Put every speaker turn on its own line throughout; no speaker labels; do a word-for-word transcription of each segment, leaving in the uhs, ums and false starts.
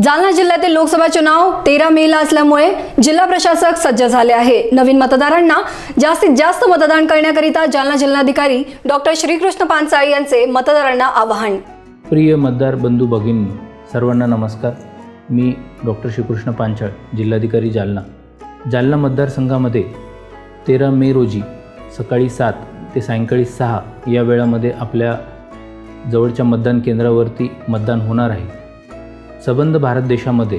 जालना जिल्ह्यातील लोकसभा चुनाव तेरा मे ला असल्यामुळे जिल्हा प्रशासक सज्ज झाले आहे। नवीन मतदारांना जास्तीत जास्त मतदान करण्याकरिता जालना जिल्हाधिकारी डॉक्टर श्रीकृष्ण पांचाळ यांचे मतदारांना आवाहन।
प्रिय मतदार बंधू भगिनी सर्वांना नमस्कार। मी डॉक्टर श्रीकृष्ण पांचाळ, जिल्हाधिकारी जालना। जालना मतदारसंघामध्ये तेरा मे रोजी सकाळी सात ते सायंकाळी सहा या वेळामध्ये आपल्या जवळच्या मतदान केंद्रावरती मतदान होणार आहे। सबंध भारत देशामध्ये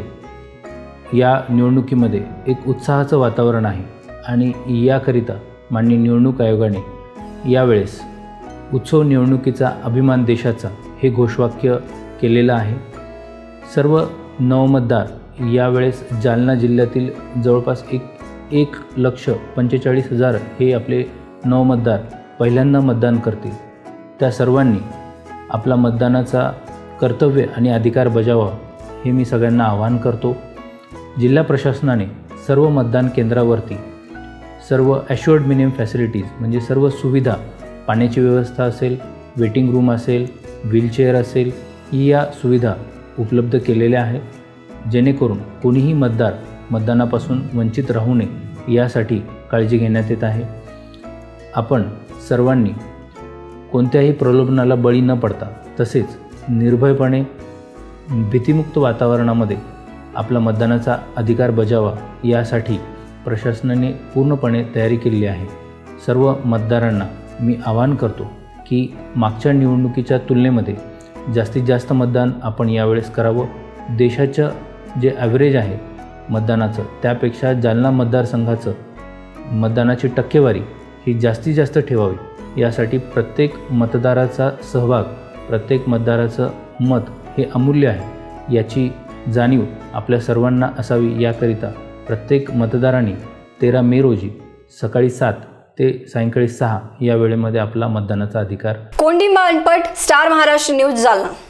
या निवडणुकीमध्ये एक उत्साहाचं वातावरण आहे आणि याकरिता माननीय निवडणूक आयोगाने यावेळेस उत्सव निवडणुकीचा अभिमान देशाचा हे घोषवाक्य केलेलं आहे। सर्व नवमतदार यावेळेस जालना जिल्ह्यातील जवळपास एक एक लक्ष पंचेचाळीस हजार हे आपले नवमतदार पहिल्यांदा मतदान करतील। त्या सर्वांनी आपला मतदानाचा कर्तव्य आणि अधिकार बजावा हे मी सगळ्यांना आवाहन करतो। जिल्हा प्रशासनाने सर्व मतदान केंद्रावरती सर्व ॲश्युअर्ड मिनिमम फॅसिलिटीज म्हणजे सर्व सुविधा, पाण्याची व्यवस्था असेल, वेटिंग रूम असेल, व्हीलचेअर असेल, या सुविधा उपलब्ध केलेल्या आहेत, जेणेकरून कोणीही मतदार मतदानापासून वंचित राहू नये यासाठी काळजी घेण्यात येत आहे। आपण सर्वांनी कोणत्याही प्रलोभनाला बळी न पडता तसेच निर्भयपणे भीतिमुक्त वातावरणामध्ये आपला मतदानाचा अधिकार बजावा यासाठी प्रशासनाने पूर्णपणे तयारी केली आहे। सर्व मतदारांना मी आवाहन करतो की मागच्या निवडणुकीच्या तुलनेमध्ये जास्तीत जास्त मतदान आपण यावेळेस करावं। देशाचं जे ॲव्हरेज आहे मतदानाचं त्यापेक्षा जालना मतदारसंघाचं मतदानाची टक्केवारी ही जास्तीत जास्त ठेवावी यासाठी प्रत्येक मतदाराचा सहभाग, प्रत्येक मतदाराचं मत हे अमूल्य आहे याची जाणीव आपल्या सर्वांना असावी। याकरिता प्रत्येक मतदारांनी तेरा मे रोजी सकाळी सात ते सायंकाळी सहा या वेळेमध्ये आपला मतदानाचा अधिकार।
Kondiba Anpat, star Maharashtra news, Jalna.